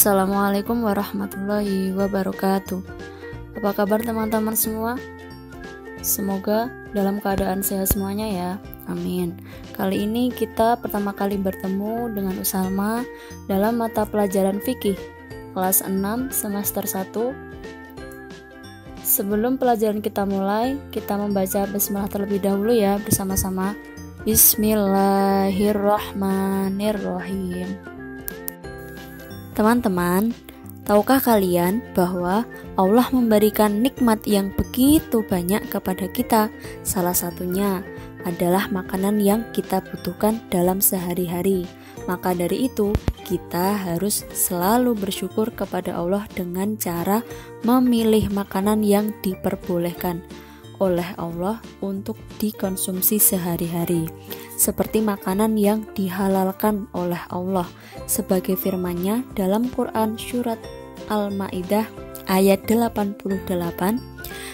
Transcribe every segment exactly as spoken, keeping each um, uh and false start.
Assalamualaikum warahmatullahi wabarakatuh. Apa kabar teman-teman semua? Semoga dalam keadaan sehat semuanya ya. Amin. Kali ini kita pertama kali bertemu dengan Usalma dalam mata pelajaran fikih kelas enam semester satu. Sebelum pelajaran kita mulai, kita membaca bismillah terlebih dahulu ya bersama-sama. Bismillahirrahmanirrahim. Teman-teman, tahukah kalian bahwa Allah memberikan nikmat yang begitu banyak kepada kita? Salah satunya adalah makanan yang kita butuhkan dalam sehari-hari. Maka dari itu, kita harus selalu bersyukur kepada Allah dengan cara memilih makanan yang diperbolehkan oleh Allah untuk dikonsumsi sehari-hari, seperti makanan yang dihalalkan oleh Allah, sebagai firman-Nya dalam Quran surat Al-Maidah ayat delapan puluh delapan.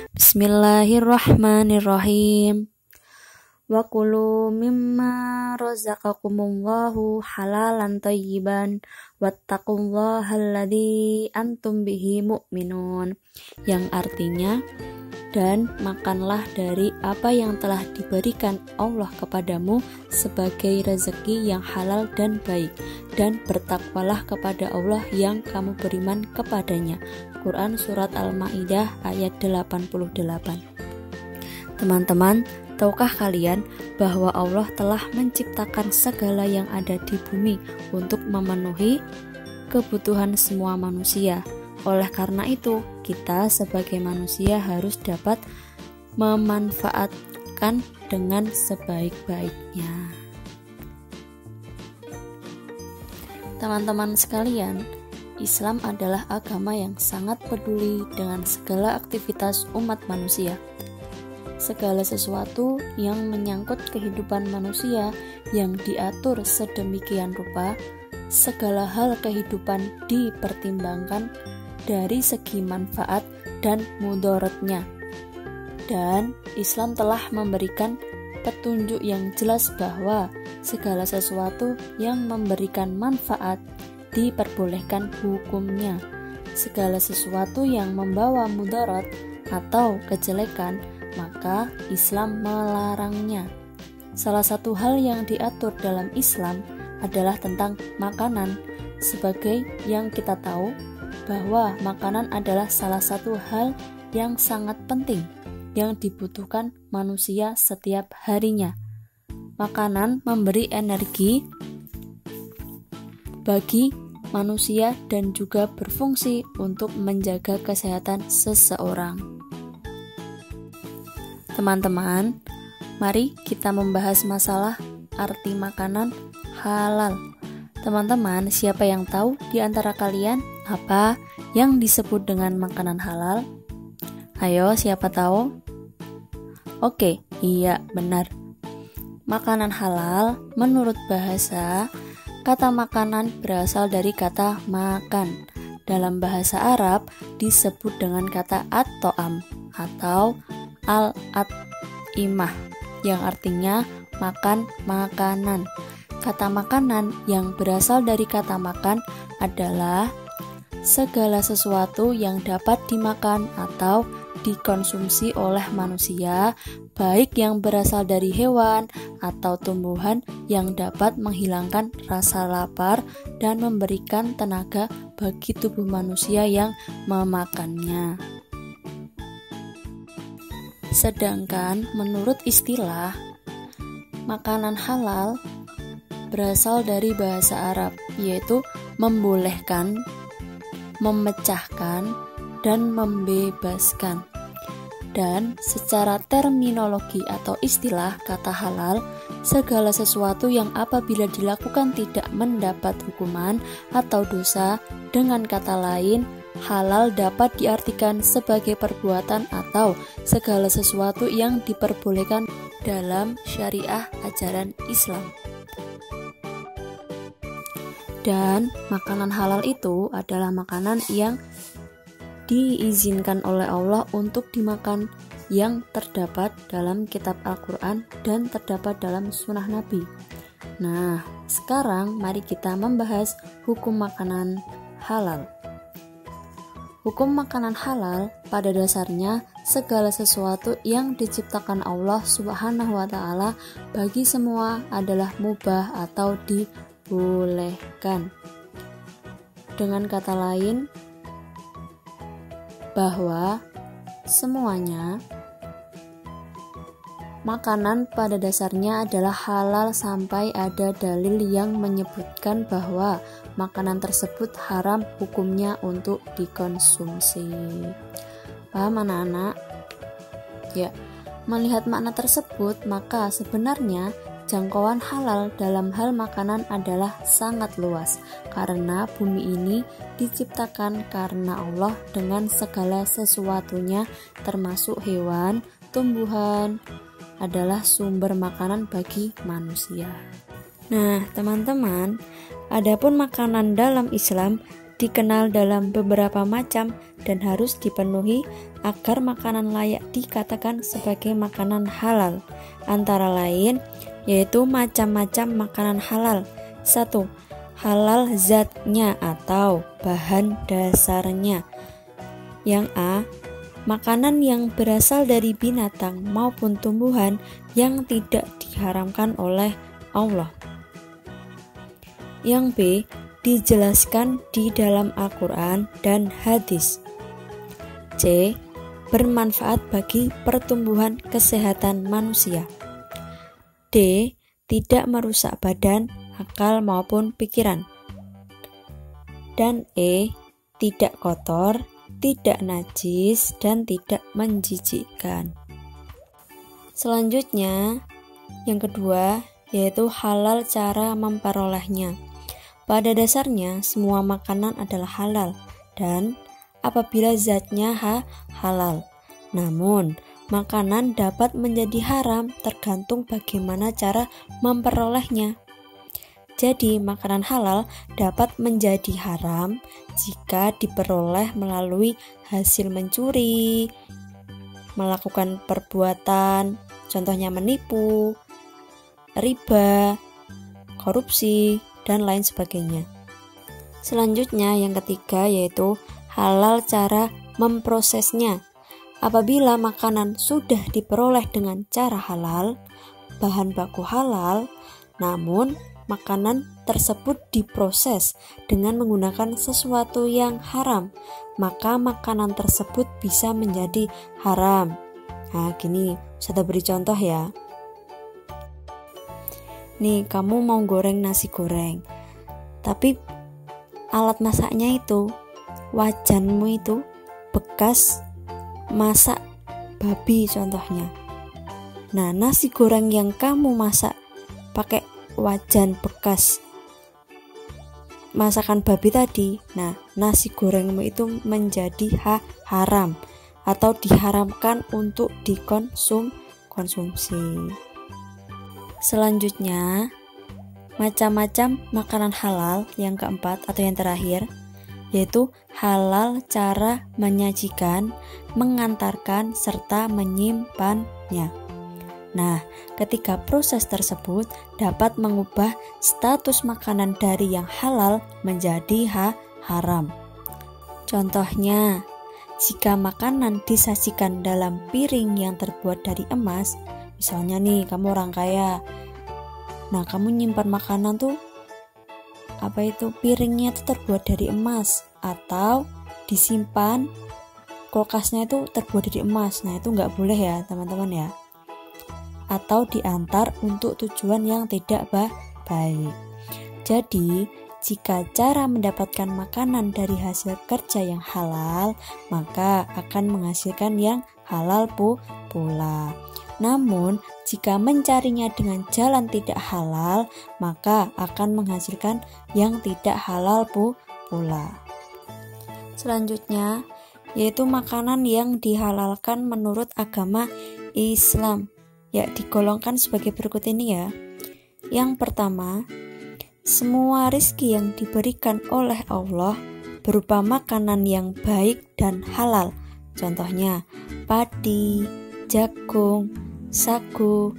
Bismillahirrahmanirrahim. Wa kulu mimma razaqakumullahu halalan thayyiban wattaqullaha alladzi antum bihi mu'minun, yang artinya, dan makanlah dari apa yang telah diberikan Allah kepadamu sebagai rezeki yang halal dan baik, dan bertakwalah kepada Allah yang kamu beriman kepadanya. Quran surat Al-Maidah ayat delapan puluh delapan. Teman-teman, tahukah kalian bahwa Allah telah menciptakan segala yang ada di bumi untuk memenuhi kebutuhan semua manusia? Oleh karena itu, kita sebagai manusia harus dapat memanfaatkan dengan sebaik-baiknya. Teman-teman sekalian, Islam adalah agama yang sangat peduli dengan segala aktivitas umat manusia. Segala sesuatu yang menyangkut kehidupan manusia yang diatur sedemikian rupa, segala hal kehidupan dipertimbangkan dari segi manfaat dan mudaratnya. Dan Islam telah memberikan petunjuk yang jelas bahwa segala sesuatu yang memberikan manfaat diperbolehkan hukumnya. Segala sesuatu yang membawa mudarat atau kejelekan, maka Islam melarangnya. Salah satu hal yang diatur dalam Islam adalah tentang makanan. Sebagai yang kita tahu bahwa makanan adalah salah satu hal yang sangat penting yang dibutuhkan manusia setiap harinya. Makanan memberi energi bagi manusia dan juga berfungsi untuk menjaga kesehatan seseorang. Teman-teman, mari kita membahas masalah arti makanan halal. Teman-teman, siapa yang tahu di antara kalian apa yang disebut dengan makanan halal? Ayo, siapa tahu? Oke, iya, benar. Makanan halal menurut bahasa, kata makanan berasal dari kata makan. Dalam bahasa Arab disebut dengan kata at-to'am atau al-at-imah, yang artinya makan makanan. Kata makanan yang berasal dari kata makan adalah segala sesuatu yang dapat dimakan atau dikonsumsi oleh manusia, baik yang berasal dari hewan atau tumbuhan, yang dapat menghilangkan rasa lapar dan memberikan tenaga bagi tubuh manusia yang memakannya. Sedangkan menurut istilah, makanan halal berasal dari bahasa Arab, yaitu membolehkan, memecahkan, dan membebaskan. Dan secara terminologi atau istilah kata halal, segala sesuatu yang apabila dilakukan tidak mendapat hukuman atau dosa. Dengan kata lain, halal dapat diartikan sebagai perbuatan atau segala sesuatu yang diperbolehkan dalam syariah ajaran Islam. Dan makanan halal itu adalah makanan yang diizinkan oleh Allah untuk dimakan, yang terdapat dalam kitab Al-Quran dan terdapat dalam sunnah Nabi. Nah, sekarang mari kita membahas hukum makanan halal. Hukum makanan halal pada dasarnya segala sesuatu yang diciptakan Allah Subhanahu wa Ta'ala bagi semua adalah mubah atau dibolehkan. Dengan kata lain, bahwa semuanya makanan pada dasarnya adalah halal sampai ada dalil yang menyebutkan bahwa makanan tersebut haram hukumnya untuk dikonsumsi. Paham anak-anak? Ya, melihat makna tersebut, maka sebenarnya jangkauan halal dalam hal makanan adalah sangat luas, karena bumi ini diciptakan karena Allah dengan segala sesuatunya, termasuk hewan, tumbuhan, adalah sumber makanan bagi manusia. Nah, teman-teman, adapun makanan dalam Islam dikenal dalam beberapa macam dan harus dipenuhi agar makanan layak dikatakan sebagai makanan halal. Antara lain yaitu macam-macam makanan halal. Satu, halal zatnya atau bahan dasarnya. Yang A, makanan yang berasal dari binatang maupun tumbuhan yang tidak diharamkan oleh Allah. Yang B, dijelaskan di dalam Al-Quran dan hadis. C, bermanfaat bagi pertumbuhan kesehatan manusia. D, tidak merusak badan, akal maupun pikiran. Dan E, tidak kotor, tidak najis, dan tidak menjijikkan. Selanjutnya, yang kedua, yaitu halal cara memperolehnya. Pada dasarnya, semua makanan adalah halal, dan apabila zatnya ha, halal. Namun, makanan dapat menjadi haram tergantung bagaimana cara memperolehnya. Jadi, makanan halal dapat menjadi haram jika diperoleh melalui hasil mencuri, melakukan perbuatan, contohnya menipu, riba, korupsi, dan lain sebagainya. Selanjutnya, yang ketiga yaitu halal cara memprosesnya. Apabila makanan sudah diperoleh dengan cara halal, bahan baku halal, namun makanan tersebut diproses dengan menggunakan sesuatu yang haram, maka makanan tersebut bisa menjadi haram. Nah, gini, saya beri contoh ya. Nih, kamu mau goreng nasi goreng, tapi alat masaknya itu, wajanmu itu bekas masak babi contohnya. Nah, nasi goreng yang kamu masak pakai wajan bekas masakan babi tadi, nah nasi gorengmu itu menjadi ha haram atau diharamkan untuk dikonsum konsumsi. Selanjutnya, macam-macam makanan halal yang keempat atau yang terakhir yaitu halal cara menyajikan, mengantarkan, serta menyimpannya. Nah, ketika proses tersebut dapat mengubah status makanan dari yang halal menjadi ha haram. Contohnya, jika makanan disajikan dalam piring yang terbuat dari emas, misalnya nih kamu orang kaya, nah kamu nyimpan makanan tuh apa itu piringnya itu terbuat dari emas, atau disimpan kulkasnya itu terbuat dari emas. Nah itu nggak boleh ya teman-teman ya, atau diantar untuk tujuan yang tidak baik. Jadi jika cara mendapatkan makanan dari hasil kerja yang halal, maka akan menghasilkan yang halal pula. Namun jika mencarinya dengan jalan tidak halal, maka akan menghasilkan yang tidak halal pula. Selanjutnya yaitu makanan yang dihalalkan menurut agama Islam, ya digolongkan sebagai berikut ini ya. Yang pertama, semua rizki yang diberikan oleh Allah berupa makanan yang baik dan halal. Contohnya padi, jagung, sagu,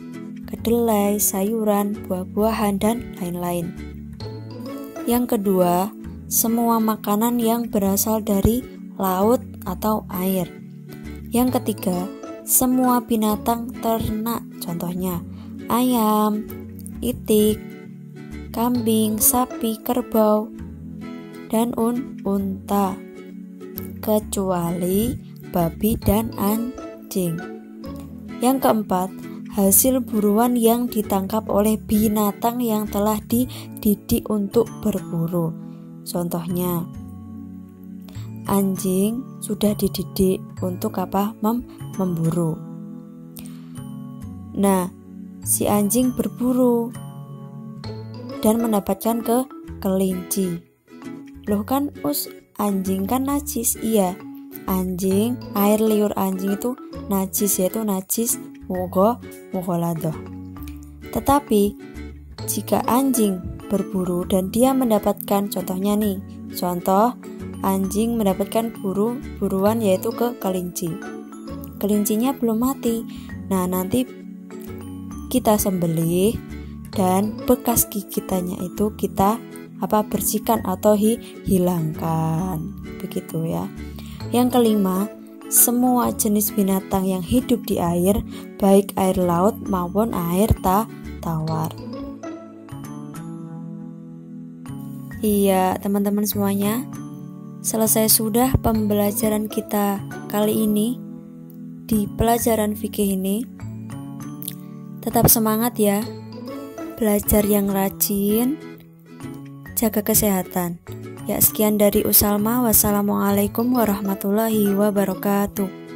kedelai, sayuran, buah-buahan, dan lain-lain. Yang kedua, semua makanan yang berasal dari laut atau air. Yang ketiga, semua binatang ternak, contohnya ayam, itik, kambing, sapi, kerbau, dan un unta, kecuali babi dan anjing. Yang keempat, hasil buruan yang ditangkap oleh binatang yang telah dididik untuk berburu. Contohnya, anjing sudah dididik untuk apa? Mem memburu. Nah, si anjing berburu dan mendapatkan ke kelinci. Loh kan us anjing kan najis. Iya, anjing, air liur anjing itu najis, yaitu najis Mugho mughaladoh. Tetapi jika anjing berburu dan dia mendapatkan, contohnya nih, contoh anjing mendapatkan buru buruan yaitu ke kelinci. Kelincinya belum mati. Nah, nanti kita sembelih dan bekas gigitannya itu kita apa bersihkan atau hi, hilangkan. Begitu ya. Yang kelima, semua jenis binatang yang hidup di air, baik air laut maupun air ta tawar. Iya, teman-teman semuanya, selesai sudah pembelajaran kita kali ini di pelajaran fikih ini. Tetap semangat ya, belajar yang rajin, jaga kesehatan. Ya, sekian dari Usalma. Wassalamualaikum warahmatullahi wabarakatuh.